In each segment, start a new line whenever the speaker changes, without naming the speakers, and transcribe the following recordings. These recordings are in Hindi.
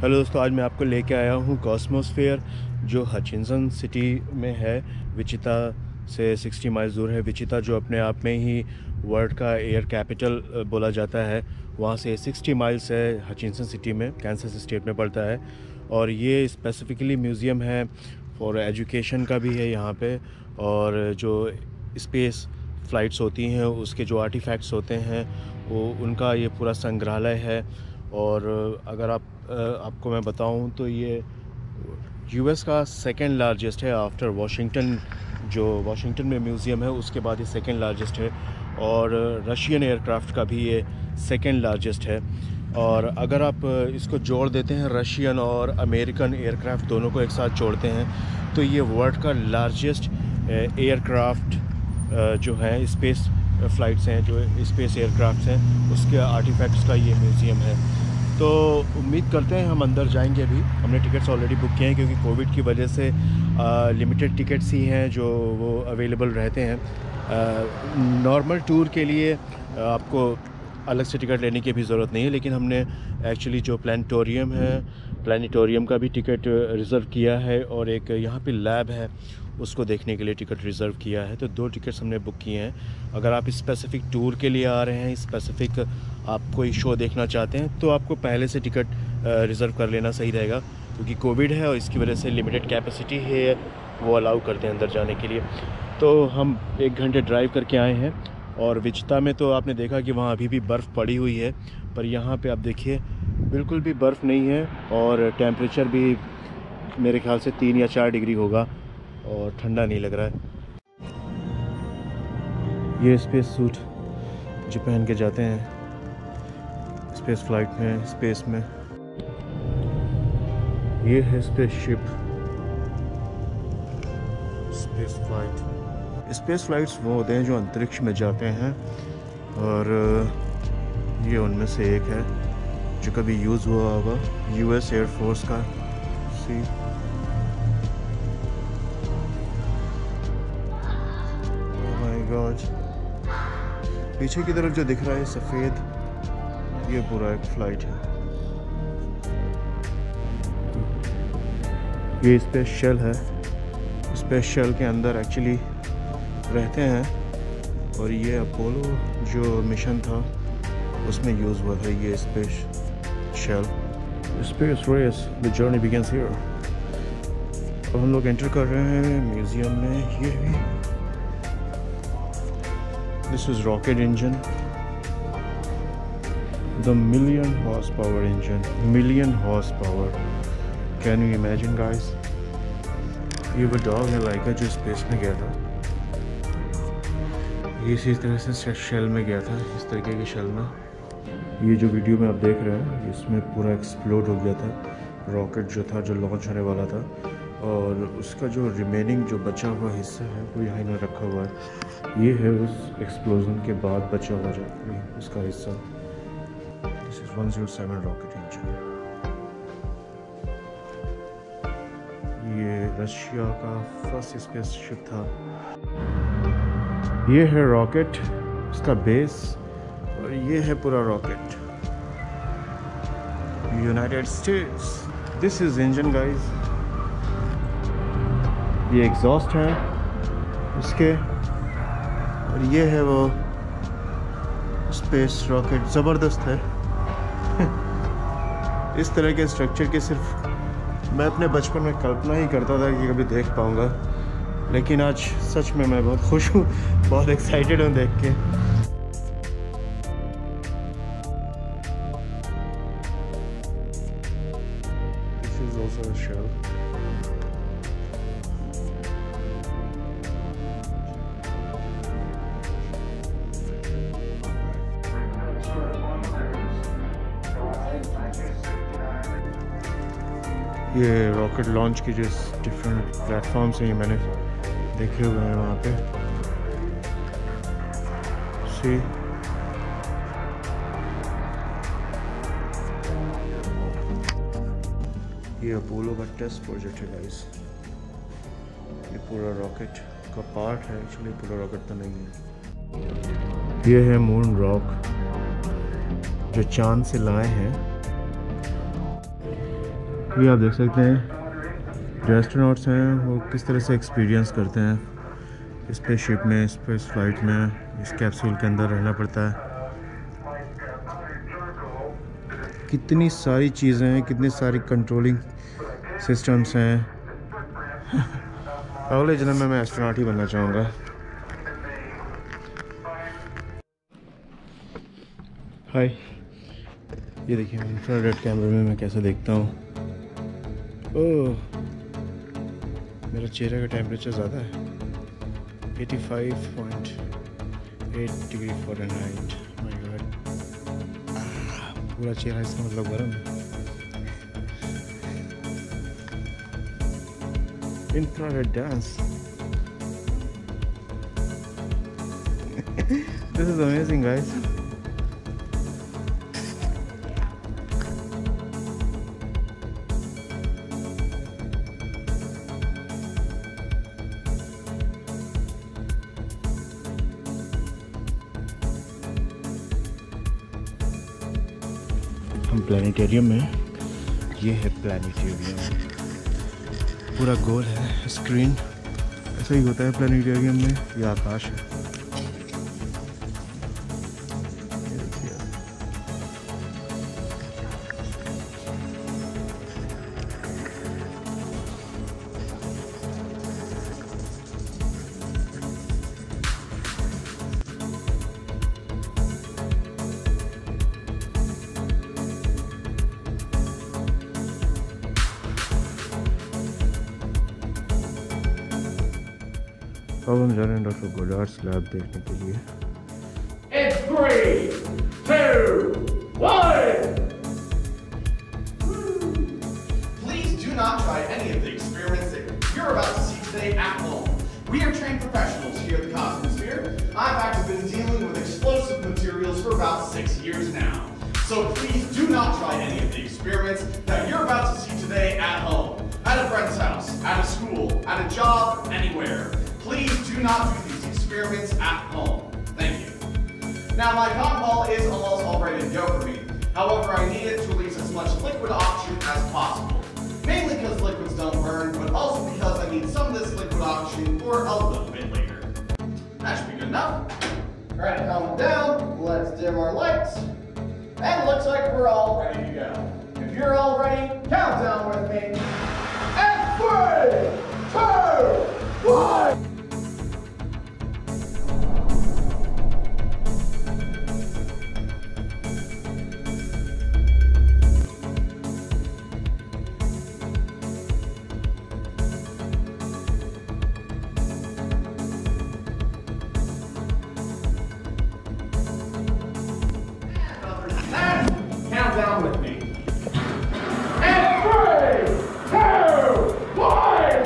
हेलो दोस्तों, आज मैं आपको लेके आया हूँ कॉस्मोस्फेयर जो हचिनसन सिटी में है। विचिता से 60 माइल्स दूर है। विचिता जो अपने आप में ही वर्ल्ड का एयर कैपिटल बोला जाता है, वहाँ से 60 माइल्स है हचिनसन सिटी में, कैंसस स्टेट में पड़ता है। और ये स्पेसिफिकली म्यूज़ियम है फॉर एजुकेशन का भी है यहाँ पे। और जो स्पेस फ्लाइट्स होती हैं उसके जो आर्टिफैक्ट्स होते हैं वो उनका ये पूरा संग्रहालय है। और अगर आपको मैं बताऊं तो ये यूएस का सेकंड लार्जेस्ट है आफ्टर वाशिंगटन। जो वाशिंगटन में म्यूज़ियम है उसके बाद ये सेकंड लार्जेस्ट है। और रशियन एयरक्राफ्ट का भी ये सेकंड लार्जेस्ट है। और अगर आप इसको जोड़ देते हैं, रशियन और अमेरिकन एयरक्राफ्ट दोनों को एक साथ जोड़ते हैं, तो ये वर्ल्ड का लार्जेस्ट एयरक्राफ्ट जो है स्पेस फ्लाइट्स हैं, जो स्पेस एयरक्राफ्ट्स हैं, उसके आर्टिफैक्ट्स का ये म्यूज़ियम है। तो उम्मीद करते हैं हम अंदर जाएंगे। अभी हमने टिकट्स ऑलरेडी बुक किए हैं क्योंकि कोविड की वजह से लिमिटेड टिकट्स ही हैं जो वो अवेलेबल रहते हैं। नॉर्मल टूर के लिए आपको अलग से टिकट लेने की भी ज़रूरत नहीं है, लेकिन हमने एक्चुअली जो प्लानिटोरियम का भी टिकट रिज़र्व किया है और एक यहाँ पे लैब है उसको देखने के लिए टिकट रिज़र्व किया है। तो 2 टिकट्स हमने बुक किए हैं। अगर आप स्पेसिफ़िक टूर के लिए आ रहे हैं, स्पेसिफ़िक आप कोई शो देखना चाहते हैं, तो आपको पहले से टिकट रिज़र्व कर लेना सही रहेगा, क्योंकि कोविड है और इसकी वजह से लिमिटेड कैपेसिटी है, वो अलाउ करते हैं अंदर जाने के लिए। तो हम 1 घंटे ड्राइव करके आए हैं। और विचिता में तो आपने देखा कि वहाँ अभी भी बर्फ़ पड़ी हुई है, पर यहाँ पे आप देखिए बिल्कुल भी बर्फ़ नहीं है। और टेम्परेचर भी मेरे ख्याल से 3 या 4 डिग्री होगा और ठंडा नहीं लग रहा है। ये स्पेस सूट जो पहन के जाते हैं स्पेस फ्लाइट में, स्पेस में। ये है spaceship, space flight. Space flights वो होते हैं जो अंतरिक्ष में जाते हैं, और ये उनमें से एक है जो कभी यूज़ हुआ होगा, यूएस एयरफोर्स का। सी ओह माय गॉड, पीछे की तरफ जो दिख रहा है सफ़ेद, ये पूरा एक फ्लाइट है। ये स्पेस शेल है। स्पेस शेल के अंदर एक्चुअली रहते हैं। और ये अपोलो जो मिशन था उसमें यूज़ हुआ था ये space shell. Space race, the journey begins here. अब हम लोग एंटर कर रहे हैं म्यूज़ियम में। ये भी this is rocket engine, the million horse power engine, million horse power. Can you imagine guys? ये वो डॉग है लाइका जो स्पेस में गया था। ये इसी तरह से शेल में गया था, इस तरीके के शेल में। ये जो वीडियो में आप देख रहे हैं इसमें पूरा एक्सप्लोड हो गया था रॉकेट जो था, जो लॉन्च होने वाला था। और उसका जो रिमेनिंग जो बचा हुआ हिस्सा है वो यहाँ इन्होंने रखा हुआ है। ये है उस एक्सप्लोजन के बाद बचा हुआ जो उसका हिस्सा। This is 107 rocket engine. ये रशिया का फर्स्ट स्पेसशिप था। ये है रॉकेट, इसका बेस, और ये है पूरा rocket. United States. This is engine guys. ये एग्जॉस्ट है इसके, और ये है वो स्पेस रॉकेट। ज़बरदस्त है। इस तरह के स्ट्रक्चर की सिर्फ मैं अपने बचपन में कल्पना ही करता था कि कभी देख पाऊंगा, लेकिन आज सच में मैं बहुत खुश हूँ, बहुत एक्साइटेड हूँ देख के। This is also a shell. ये रॉकेट लॉन्च की जो डिफरेंट प्लेटफॉर्म्स हैं ये मैंने देखे हुए हैं वहाँ पे। सी ये अपोलो का टेस्ट प्रोजेक्ट है गाइस। ये पूरा रॉकेट का पार्ट है, एक्चुअली पूरा रॉकेट तो नहीं है। ये है मून रॉक जो चांद से लाए हैं। ये आप देख सकते हैं जो एस्ट्रोनॉट्स हैं वो किस तरह से एक्सपीरियंस करते हैं स्पेसशिप में, स्पेस फ्लाइट में। इस कैप्सूल के अंदर रहना पड़ता है। कितनी सारी चीज़ें हैं, कितनी सारी कंट्रोलिंग सिस्टम्स हैं। अगले जन्म में मैं एस्ट्रोनॉट ही बनना चाहूँगा। हाय, ये देखिए इंफ्रारेड कैमरे में मैं कैसे देखता हूँ। ओह, मेरा चेहरे का टेम्परेचर ज़्यादा है, 85.8 डिग्री फ़ारेनहाइट। माय गॉड, पूरा चेहरा इसका मतलब गर्म है। Infrared dance, this is amazing guys. हम प्लानिटेरियम में, ये है प्लानिटेरियम, पूरा गोल है स्क्रीन। ऐसा ही होता है प्लानिटेरियम में। ये आकाश है। अब हम जा रहे हैं DrGoddard'slab देखने के लिए।
It's 3, 2, 1. Please do not try any of the experiments that you're about to see today at home. We are trained professionals here at the Cosmosphere. I've actually been dealing with explosive materials for about 6 years now. So please do not try any of the experiments that you're about to see today at home, at a friend's house, at a school, at a job, anywhere. Please do not do these experiments at home. Thank you. Now my cotton ball is almost all ready to go for me. However, I need it to release as much liquid oxygen as possible. Mainly because liquids don't burn, but also because I need some of this liquid oxygen for a little bit later. That should be good enough. Alright, calm it down. Let's dim our lights. And it looks like we're all ready to go. If you're all ready, count down with me. And 3, 2, 1. Down with me. And 3, 2, 1.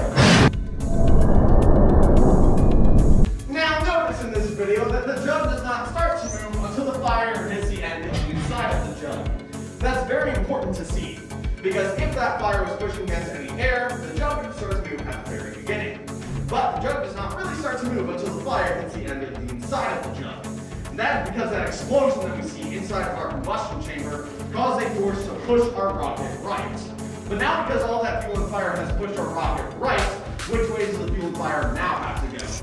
Now notice in this video that the jug does not start to move until the fire hits the end of the inside of the jug. That's very important to see, because if that fire was pushing against any air, the jug would start to move at the very beginning. But the jug does not really start to move until the fire hits the end of the inside of the jug. And that is because that explosion that we see inside of our combustion chamber caused a force to push our rocket right. But now because all that fuel and fire has pushed our rocket right, which way does the fuel and fire now have to go?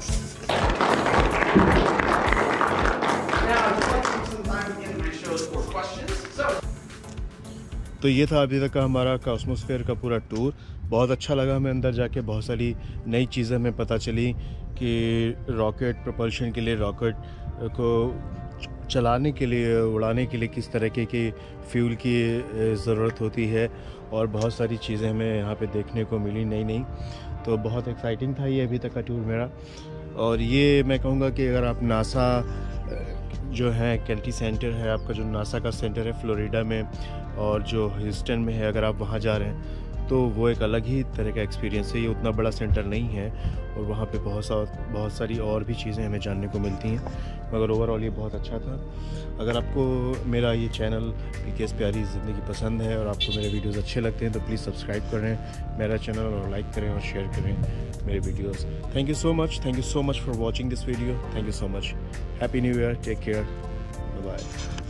Now I'd just like to take some time at the end of my shows for questions. So
तो ये था अभी तक का हमारा कॉस्मोस्फेयर का पूरा टूर। बहुत अच्छा लगा हमें अंदर जाके। बहुत सारी नई चीज़ें हमें पता चली कि रॉकेट प्रपल्शन के लिए, रॉकेट को चलाने के लिए, उड़ाने के लिए किस तरीके की फ्यूल की ज़रूरत होती है, और बहुत सारी चीज़ें हमें यहाँ पे देखने को मिली नई। तो बहुत एक्साइटिंग था ये अभी तक का टूर मेरा। और ये मैं कहूँगा कि अगर आप नासा जो है कैल्टी सेंटर है आपका, जो नासा का सेंटर है फ्लोरिडा में और जो ह्यूस्टन में है, अगर आप वहाँ जा रहे हैं तो वो एक अलग ही तरह का एक्सपीरियंस है। ये उतना बड़ा सेंटर नहीं है और वहाँ पे बहुत सारी और भी चीज़ें हमें जानने को मिलती हैं, मगर ओवरऑल ये बहुत अच्छा था। अगर आपको मेरा ये चैनल pk'sPyaariZindagi पसंद है और आपको मेरे वीडियोस अच्छे लगते हैं तो प्लीज़ सब्सक्राइब करें मेरा चैनल और लाइक करें और शेयर करें मेरे videos. Thank you so much for watching this video. Thank you so much. Happy new year. Take care. Bye bye.